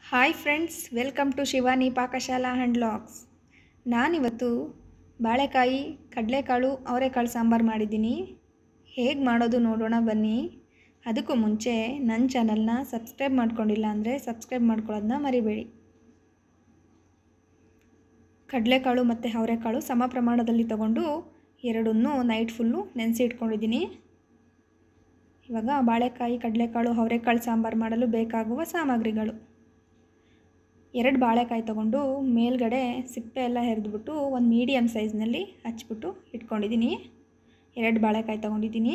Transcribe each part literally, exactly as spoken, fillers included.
Hi friends, welcome to Shivani Pakashala and vlogs. ನಾನಿವತ್ತು ಬಾಳೆಕಾಯಿ, ಕಡಲೆಕಾಳು, ಅವರೆಕಾಳು ಸಾಂಬಾರು ಮಾಡಿದ್ದೀನಿ. ಹೇಗೆ ಮಾಡೋದು ನೋಡೋಣ ಬನ್ನಿ. ಅದಕ್ಕೂ ಮುಂಚೆ ನನ್ನ ಚಾನಲ್ನ ಸಬ್ಸ್ಕ್ರೈಬ್ ಮಾಡ್ಕೊಂಡಿಲ್ಲ ಅಂದರೆ ಸಬ್ಸ್ಕ್ರೈಬ್ ಮಾಡ್ಕೊಳ್ಳೋದನ್ನ ಮರಿಬೇಡಿ. ಕಡಲೆಕಾಳು ಮತ್ತು ಅವರೆಕಾಳು ಸಮ ಪ್ರಮಾಣದಲ್ಲಿ ತಗೊಂಡು ಎರಡನ್ನೂ ನೈಟ್ ಫುಲ್ಲು ನೆನೆಸಿ ಇಟ್ಕೊಂಡಿದ್ದೀನಿ. ಇವಾಗ ಬಾಳೆಕಾಯಿ, ಕಡಲೆಕಾಳು, ಅವರೆಕಾಳು ಸಾಂಬಾರು ಮಾಡಲು ಬೇಕಾಗುವ ಸಾಮಗ್ರಿಗಳು: ಎರಡು ಬಾಳೆಕಾಯಿ ತೊಗೊಂಡು ಮೇಲ್ಗಡೆ ಸಿಪ್ಪೆ ಎಲ್ಲ ಹೆರೆದ್ಬಿಟ್ಟು ಒಂದು ಮೀಡಿಯಮ್ ಸೈಜ್ನಲ್ಲಿ ಹಚ್ಬಿಟ್ಟು ಇಟ್ಕೊಂಡಿದ್ದೀನಿ. ಎರಡು ಬಾಳೆಕಾಯಿ ತೊಗೊಂಡಿದ್ದೀನಿ.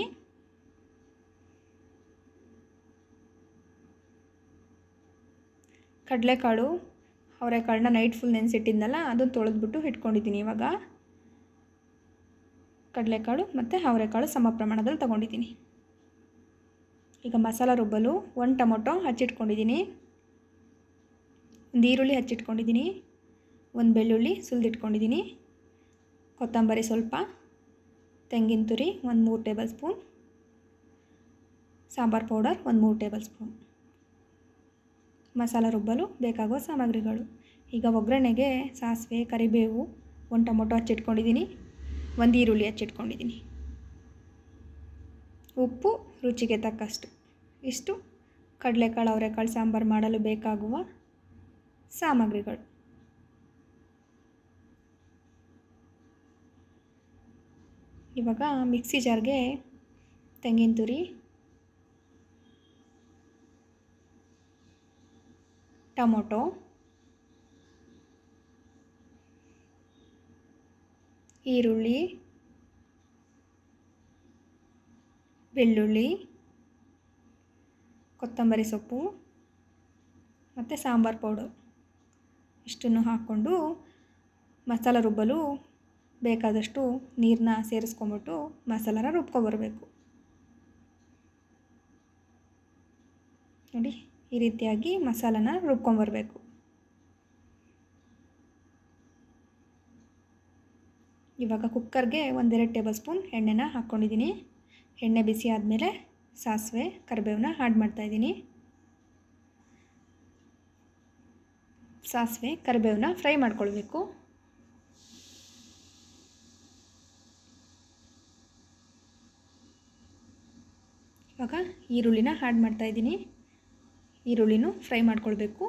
ಕಡಲೆಕಾಳು, ಅವರೆಕಾಳನ್ನ ನೈಟ್ ಫುಲ್ ನೆನೆಸಿಟ್ಟಿದ್ನಲ್ಲ, ಅದನ್ನು ತೊಳೆದ್ಬಿಟ್ಟು ಇಟ್ಕೊಂಡಿದ್ದೀನಿ. ಇವಾಗ ಕಡಲೆಕಾಳು ಮತ್ತು ಅವರೆಕಾಳು ಸಮ ಪ್ರಮಾಣದಲ್ಲಿ ತೊಗೊಂಡಿದ್ದೀನಿ. ಈಗ ಮಸಾಲ ರುಬ್ಬಲು ಒಂದು ಟೊಮೊಟೊ ಹಚ್ಚಿಟ್ಕೊಂಡಿದ್ದೀನಿ, ಒಂದು ಈರುಳ್ಳಿ ಹಚ್ಚಿಟ್ಕೊಂಡಿದ್ದೀನಿ, ಒಂದು ಬೆಳ್ಳುಳ್ಳಿ ಸುಲಿದಿಟ್ಕೊಂಡಿದ್ದೀನಿ, ಕೊತ್ತಂಬರಿ ಸ್ವಲ್ಪ, ತೆಂಗಿನ ತುರಿ ಒಂದು ಮೂರು ಟೇಬಲ್ ಸ್ಪೂನ್, ಸಾಂಬಾರು ಪೌಡರ್ ಒಂದು ಮೂರು ಟೇಬಲ್ ಸ್ಪೂನ್. ಮಸಾಲ ರುಬ್ಬಲು ಬೇಕಾಗುವ ಸಾಮಗ್ರಿಗಳು: ಈಗ ಒಗ್ಗರಣೆಗೆ ಸಾಸಿವೆ, ಕರಿಬೇವು, ಒಂದು ಟೊಮೊಟೊ ಹಚ್ಚಿಟ್ಕೊಂಡಿದ್ದೀನಿ, ಒಂದು ಈರುಳ್ಳಿ ಹಚ್ಚಿಟ್ಕೊಂಡಿದ್ದೀನಿ, ಉಪ್ಪು ರುಚಿಗೆ ತಕ್ಕಷ್ಟು. ಇಷ್ಟು ಕಡಲೆಕಾಳು, ಅವರೆಕಾಳು ಸಾಂಬಾರು ಮಾಡಲು ಬೇಕಾಗುವ ಸಾಮಗ್ರಿಗಳು. ಇವಾಗ ಮಿಕ್ಸಿ ಜಾರ್ಗೆ ತೆಂಗಿನ ತುರಿ, ಟೊಮೊಟೊ, ಈರುಳ್ಳಿ, ಬೆಳ್ಳುಳ್ಳಿ, ಕೊತ್ತಂಬರಿ ಸೊಪ್ಪು ಮತ್ತು ಸಾಂಬಾರು ಪೌಡರ್ ಇಷ್ಟನ್ನು ಹಾಕ್ಕೊಂಡು ಮಸಾಲ ರುಬ್ಬಲು ಬೇಕಾದಷ್ಟು ನೀರನ್ನ ಸೇರಿಸ್ಕೊಂಬಿಟ್ಟು ಮಸಾಲಾನ ರುಬ್ಕೊಬರಬೇಕು. ನೋಡಿ, ಈ ರೀತಿಯಾಗಿ ಮಸಾಲಾನ ರುಬ್ಕೊಂಬರಬೇಕು. ಇವಾಗ ಕುಕ್ಕರ್ಗೆ ಒಂದೆರಡು ಟೇಬಲ್ ಸ್ಪೂನ್ ಎಣ್ಣೆನ ಹಾಕ್ಕೊಂಡಿದ್ದೀನಿ. ಎಣ್ಣೆ ಬಿಸಿ ಆದಮೇಲೆ ಸಾಸಿವೆ, ಕರಿಬೇವನ್ನ ಆ್ಯಡ್ ಮಾಡ್ತಾಯಿದ್ದೀನಿ. ಸಾಸಿವೆ, ಕರಿಬೇವನ್ನ ಫ್ರೈ ಮಾಡ್ಕೊಳ್ಬೇಕು. ಇವಾಗ ಈರುಳ್ಳಿನ ಆ್ಯಡ್ ಮಾಡ್ತಾಯಿದ್ದೀನಿ. ಈರುಳ್ಳಿನೂ ಫ್ರೈ ಮಾಡ್ಕೊಳ್ಬೇಕು.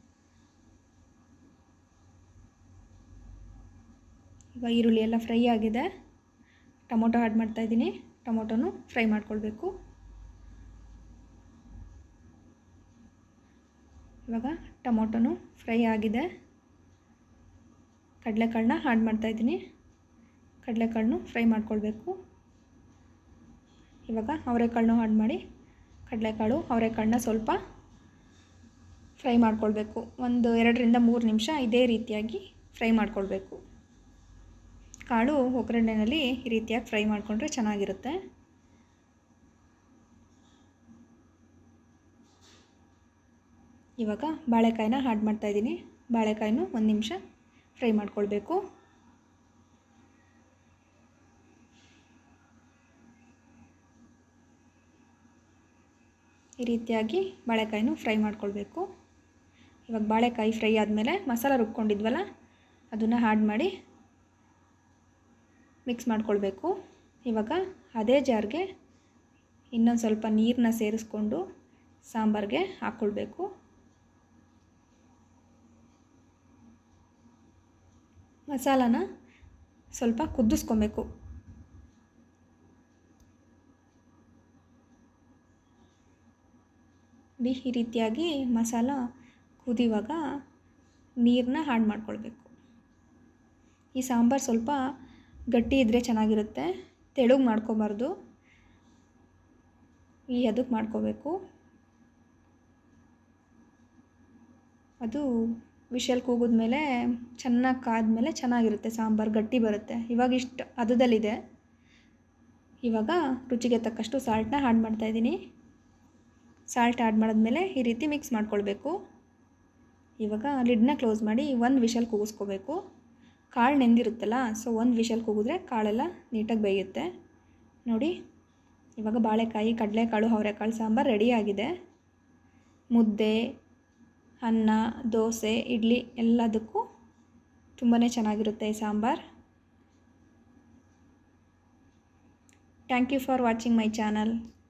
ಇವಾಗ ಈರುಳ್ಳಿ ಎಲ್ಲ ಫ್ರೈ ಆಗಿದೆ. ಟೊಮೊಟೊ ಆ್ಯಡ್ ಮಾಡ್ತಾಯಿದ್ದೀನಿ. ಟೊಮೊಟೊನೂ ಫ್ರೈ ಮಾಡ್ಕೊಳ್ಬೇಕು. ಇವಾಗ ಟೊಮೊಟೊನು ಫ್ರೈ ಆಗಿದೆ. ಕಡಲೆಕಾಳನ್ನ ಆ್ಯಡ್ ಮಾಡ್ತಾಯಿದ್ದೀನಿ. ಕಡಲೆಕಾಳನ್ನು ಫ್ರೈ ಮಾಡ್ಕೊಳ್ಬೇಕು. ಇವಾಗ ಅವರೆಕಾಳನ್ನು ಆ್ಯಡ್ ಮಾಡಿ ಕಡಲೆಕಾಳು, ಅವರೆಕಾಳನ್ನ ಸ್ವಲ್ಪ ಫ್ರೈ ಮಾಡ್ಕೊಳ್ಬೇಕು. ಒಂದು ಎರಡರಿಂದ ಮೂರು ನಿಮಿಷ ಇದೇ ರೀತಿಯಾಗಿ ಫ್ರೈ ಮಾಡ್ಕೊಳ್ಬೇಕು. ಕಾಳು ಒಗ್ಗರಣೆಯಲ್ಲಿ ಈ ರೀತಿಯಾಗಿ ಫ್ರೈ ಮಾಡಿಕೊಂಡ್ರೆ ಚೆನ್ನಾಗಿರುತ್ತೆ. ಇವಾಗ ಬಾಳೆಕಾಯಿನ ಆ್ಯಡ್ ಮಾಡ್ತಾಯಿದ್ದೀನಿ. ಬಾಳೆಕಾಯಿನೂ ಒಂದು ನಿಮಿಷ ಫ್ರೈ ಮಾಡ್ಕೊಳ್ಬೇಕು. ಈ ರೀತಿಯಾಗಿ ಬಾಳೆಕಾಯಿನೂ ಫ್ರೈ ಮಾಡ್ಕೊಳ್ಬೇಕು. ಇವಾಗ ಬಾಳೆಕಾಯಿ ಫ್ರೈ ಆದಮೇಲೆ ಮಸಾಲ ರುಬ್ಕೊಂಡಿದ್ವಲ್ಲ, ಅದನ್ನು ಆ್ಯಡ್ ಮಾಡಿ ಮಿಕ್ಸ್ ಮಾಡ್ಕೊಳ್ಬೇಕು. ಇವಾಗ ಅದೇ ಜಾರ್ಗೆ ಇನ್ನೊಂದು ಸ್ವಲ್ಪ ನೀರನ್ನ ಸೇರಿಸ್ಕೊಂಡು ಸಾಂಬಾರಿಗೆ ಹಾಕ್ಕೊಳ್ಬೇಕು. ಮಸಾಲಾನ ಸ್ವಲ್ಪ ಕುದಿಸ್ಕೊಬೇಕು. ಈ ರೀತಿಯಾಗಿ ಮಸಾಲ ಕುದಿಯುವಾಗ ನೀರನ್ನ ಆ್ಯಡ್ ಮಾಡ್ಕೊಳ್ಬೇಕು. ಈ ಸಾಂಬಾರು ಸ್ವಲ್ಪ ಗಟ್ಟಿ ಇದ್ದರೆ ಚೆನ್ನಾಗಿರುತ್ತೆ, ತೆಳುಗೆ ಮಾಡ್ಕೊಬಾರ್ದು. ಈ ಅದಕ್ಕೆ ಮಾಡ್ಕೋಬೇಕು. ಅದು ವಿಷಲ್ ಕೂಗಿದ್ಮೇಲೆ ಚೆನ್ನಾಗಿ ಕಾದ್ಮೇಲೆ ಚೆನ್ನಾಗಿರುತ್ತೆ, ಸಾಂಬಾರು ಗಟ್ಟಿ ಬರುತ್ತೆ. ಇವಾಗ ಇಷ್ಟು ಹದದಲ್ಲಿದೆ. ಇವಾಗ ರುಚಿಗೆ ತಕ್ಕಷ್ಟು ಸಾಲ್ಟನ್ನ ಆ್ಯಡ್ ಮಾಡ್ತಾಯಿದ್ದೀನಿ. ಸಾಲ್ಟ್ ಆ್ಯಡ್ ಮಾಡಿದ್ಮೇಲೆ ಈ ರೀತಿ ಮಿಕ್ಸ್ ಮಾಡ್ಕೊಳ್ಬೇಕು. ಇವಾಗ ಲಿಡ್ನ ಕ್ಲೋಸ್ ಮಾಡಿ ಒಂದು ವಿಷಲ್ ಕೂಗಿಸ್ಕೋಬೇಕು. ಕಾಳು ನೆಂದಿರುತ್ತಲ್ಲ, ಸೊ ಒಂದು ವಿಷಲ್ ಕೂಗಿದ್ರೆ ಕಾಳೆಲ್ಲ ನೀಟಾಗಿ ಬೇಯುತ್ತೆ. ನೋಡಿ, ಇವಾಗ ಬಾಳೆಕಾಯಿ, ಕಡಲೆಕಾಳು, ಅವರೆಕಾಳು ಸಾಂಬಾರು ರೆಡಿಯಾಗಿದೆ. ಮುದ್ದೆ, ಅನ್ನ, ದೋಸೆ, ಇಡ್ಲಿ ಎಲ್ಲದಕ್ಕೂ ತುಂಬಾ ಚೆನ್ನಾಗಿರುತ್ತೆ ಈ sambar. Thank you for watching my channel.